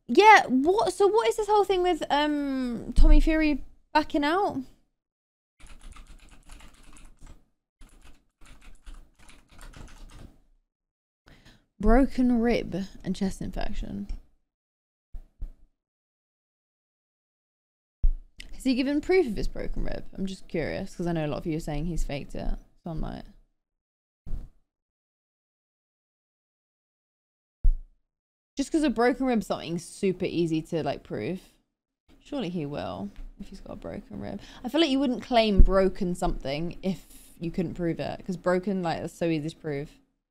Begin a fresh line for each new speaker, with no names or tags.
Yeah, what? So what is this whole thing with Tommy Fury backing out? Broken rib and chest infection. Has he given proof of his broken rib? I'm just curious because I know a lot of you are saying he's faked it. So I'm like, just because a broken rib is something super easy to like prove. Surely he will if he's got a broken rib. I feel like you wouldn't claim broken something if you couldn't prove it because broken, like, that's so easy to prove.